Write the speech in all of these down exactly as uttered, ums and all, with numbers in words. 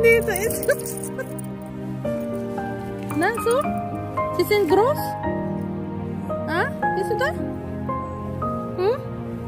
die, da ist Na, so? Sie sind groß? Ah, bist du da? Hm?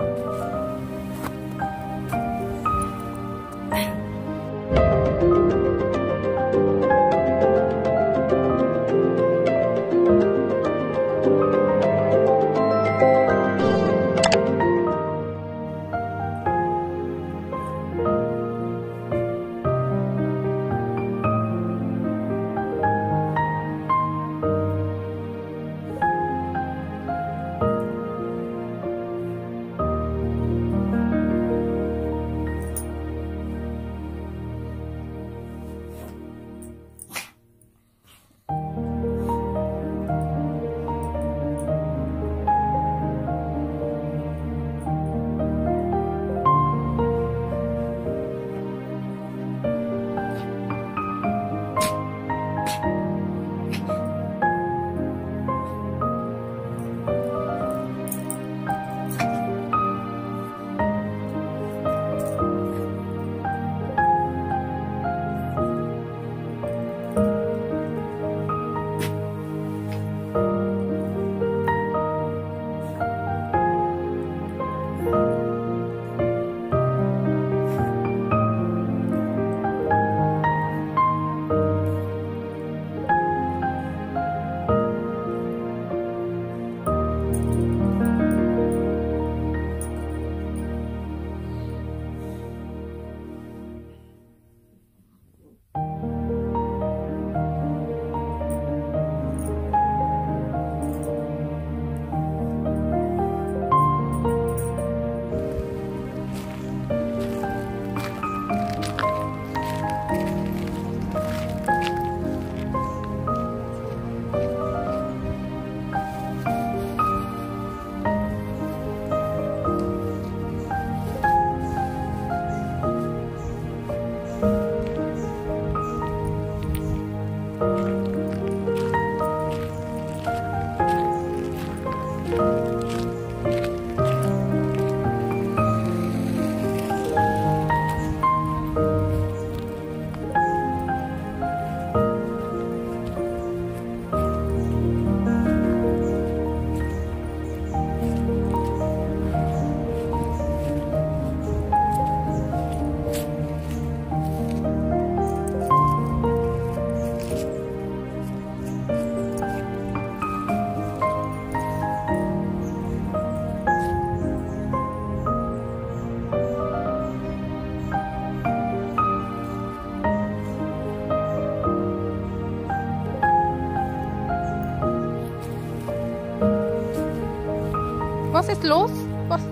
Was ist los? Was?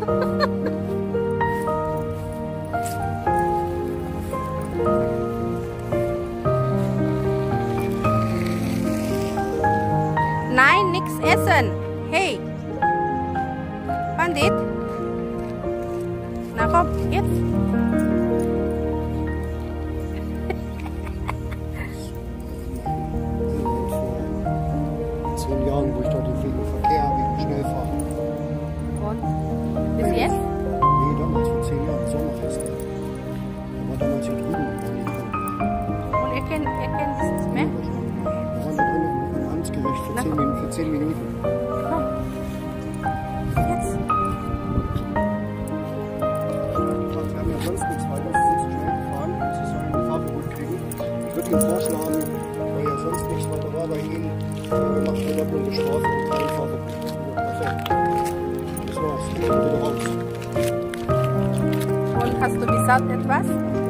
Nein, nichts essen. Hey. Bandit. Na komm, jetzt. Zehn Jahren, wo ich dort wegen Verkehr wegen Schnellfahren. Und? Bis jetzt? Nee, damals vor zehn Jahren, Sommerfest. Er war damals hier drüben. Und er kennt, er kennt das nicht mehr? Wir waren da drin im Amtsgericht für zehn, Minuten, für zehn Minuten. Komm. Jetzt. Wir haben ja sonst nichts weiter, wir sind zu schnell gefahren, sie sollen ein Fahrverbot kriegen. Ich würde Ihnen vorschlagen, weil ja sonst nichts weiter war bei Ihnen, wir machen eine doppelte Strafe und kein Fahrverbot. Perfekt. Das war's. Ich bin wieder raus. Und hast du gesagt etwas?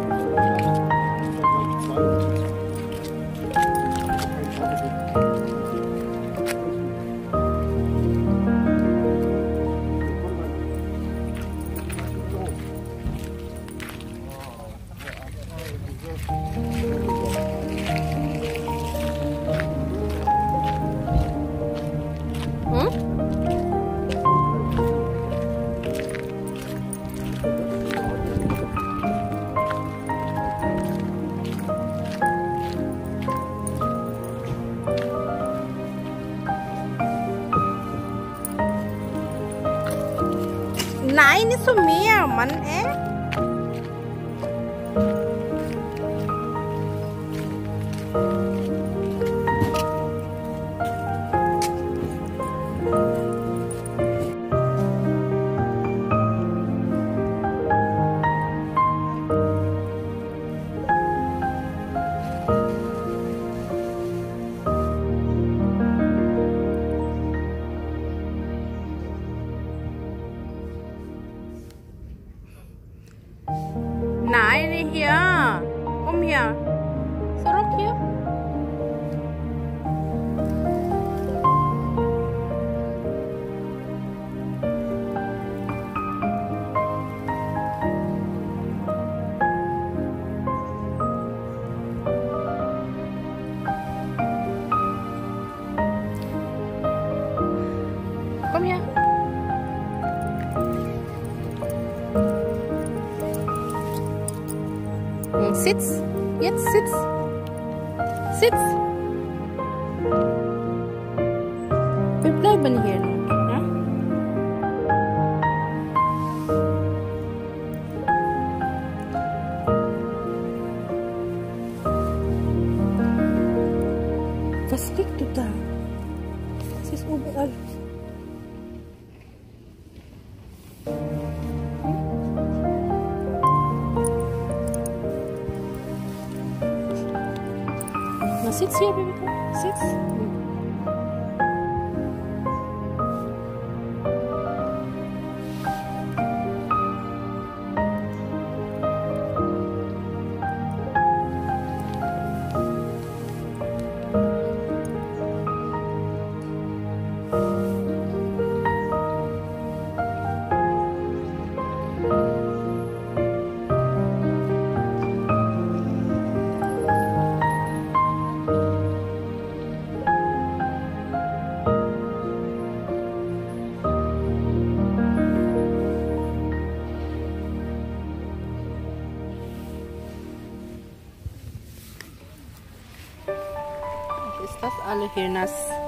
Nein, nicht so mehr, Mann, ey. Komm her. Und sitz. Jetzt sitz. Sitz. Wir bleiben hier noch. Ja? Was liegt du da? Das ist überall. Na, sitz hier, Baby. Sitz. Ist das alle hier nass?